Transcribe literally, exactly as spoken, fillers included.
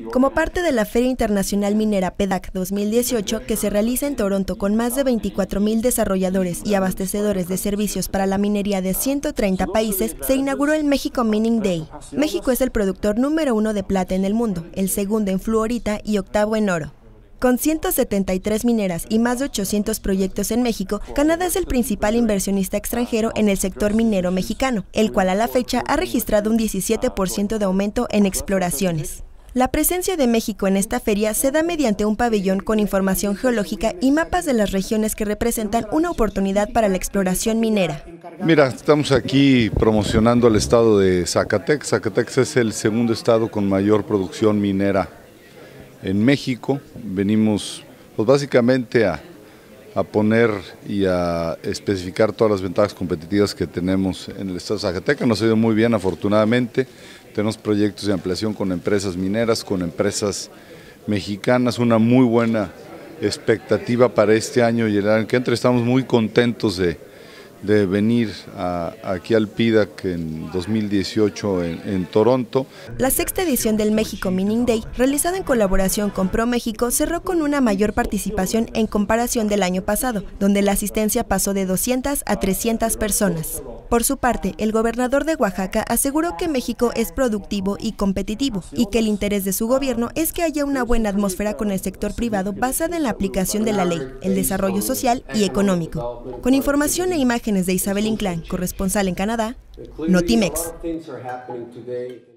Como parte de la Feria Internacional Minera P D A C dos mil dieciocho, que se realiza en Toronto con más de veinticuatro mil desarrolladores y abastecedores de servicios para la minería de ciento treinta países, se inauguró el México Mining Day. México es el productor número uno de plata en el mundo, el segundo en fluorita y octavo en oro. Con ciento setenta y tres mineras y más de ochocientos proyectos en México, Canadá es el principal inversionista extranjero en el sector minero mexicano, el cual a la fecha ha registrado un diecisiete por ciento de aumento en exploraciones. La presencia de México en esta feria se da mediante un pabellón con información geológica y mapas de las regiones que representan una oportunidad para la exploración minera. Mira, estamos aquí promocionando el estado de Zacatecas. Zacatecas es el segundo estado con mayor producción minera en México. Venimos pues, básicamente a, a poner y a especificar todas las ventajas competitivas que tenemos en el estado de Zacatecas. Nos ha ido muy bien, afortunadamente. Tenemos proyectos de ampliación con empresas mineras, con empresas mexicanas, una muy buena expectativa para este año y el año que entra. Estamos muy contentos de, de venir a, aquí al P D A C en dos mil dieciocho en, en Toronto. La sexta edición del México Mining Day, realizada en colaboración con ProMéxico, cerró con una mayor participación en comparación del año pasado, donde la asistencia pasó de doscientas a trescientas personas. Por su parte, el gobernador de Oaxaca aseguró que México es productivo y competitivo y que el interés de su gobierno es que haya una buena atmósfera con el sector privado basada en la aplicación de la ley, el desarrollo social y económico. Con información e imágenes de Isabel Inclán, corresponsal en Canadá, Notimex.